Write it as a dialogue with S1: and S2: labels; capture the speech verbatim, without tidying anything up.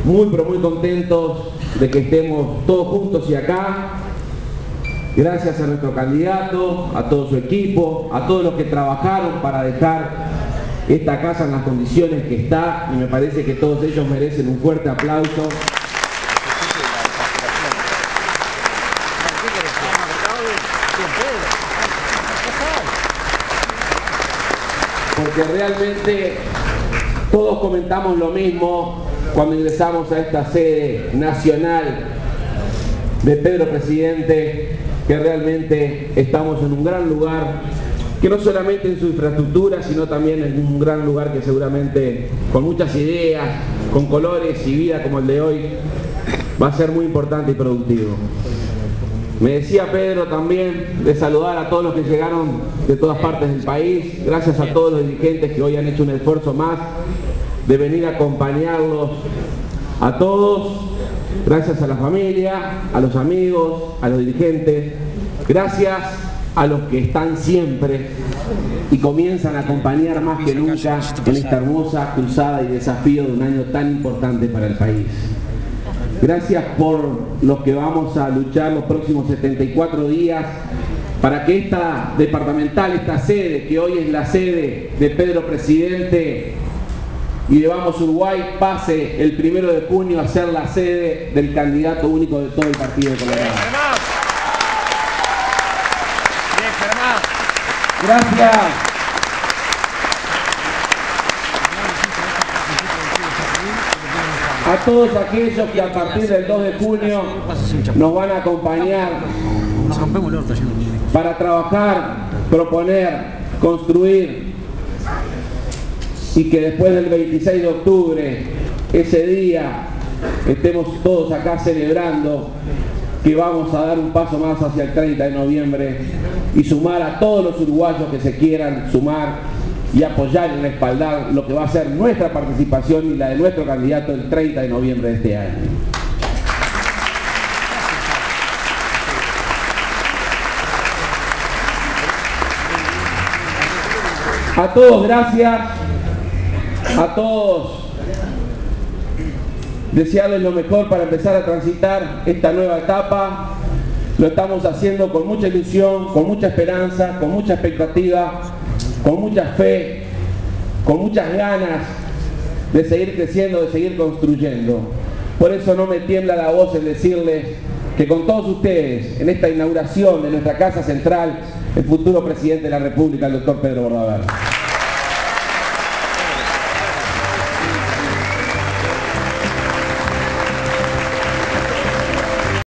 S1: muy pero muy contentos de que estemos todos juntos y acá. Gracias a nuestro candidato, a todo su equipo, a todos los que trabajaron para dejar esta casa en las condiciones que está, y me parece que todos ellos merecen un fuerte aplauso. Porque realmente todos comentamos lo mismo cuando ingresamos a esta sede nacional de Pedro Presidente, que realmente estamos en un gran lugar, que no solamente en su infraestructura, sino también en un gran lugar que seguramente con muchas ideas, con colores y vida como el de hoy, va a ser muy importante y productivo. Me decía Pedro también de saludar a todos los que llegaron de todas partes del país, gracias a todos los dirigentes que hoy han hecho un esfuerzo más de venir a acompañarlos a todos, gracias a la familia, a los amigos, a los dirigentes, gracias a los que están siempre y comienzan a acompañar más que nunca en esta hermosa cruzada y desafío de un año tan importante para el país. Gracias por los que vamos a luchar los próximos setenta y cuatro días para que esta departamental, esta sede, que hoy es la sede de Pedro Presidente y de Vamos Uruguay, pase el primero de junio a ser la sede del candidato único de todo el Partido de Colorado. Gracias. A todos aquellos que a partir del dos de junio nos van a acompañar para trabajar, proponer, construir, y que después del veintiséis de octubre, ese día, estemos todos acá celebrando que vamos a dar un paso más hacia el treinta de noviembre y sumar a todos los uruguayos que se quieran sumar y apoyar y respaldar lo que va a ser nuestra participación y la de nuestro candidato el treinta de noviembre de este año. A todos gracias, a todos desearles lo mejor para empezar a transitar esta nueva etapa. Lo estamos haciendo con mucha ilusión, con mucha esperanza, con mucha expectativa, con mucha fe, con muchas ganas de seguir creciendo, de seguir construyendo. Por eso no me tiembla la voz en decirles que con todos ustedes, en esta inauguración de nuestra Casa Central, el futuro Presidente de la República, el doctor Pedro Bordaberry.